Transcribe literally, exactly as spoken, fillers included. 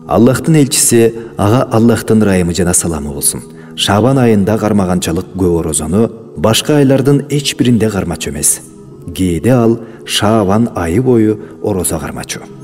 Аллахтын элчиси, ага Аллахтын ырайымы жана саламы болсун. Шабан айында кармаганчалык көп орозону башка айлардын эч биринде кармачу эмес. Кээде ал Шабан айы бою орозо кармачу.